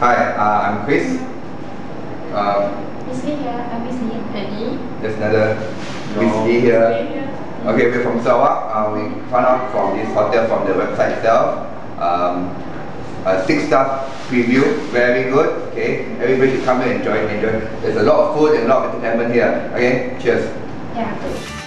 Hi, I'm Chris. Miss Lee here. I'm Miss Lee. Annie. There's another Miss Lee here. Okay, we're from Sarawak. We found out from this hotel from the website itself. A 6-star review, very good. Okay, everybody should come here and enjoy. There's a lot of food and a lot of entertainment here. Okay, cheers. Yeah.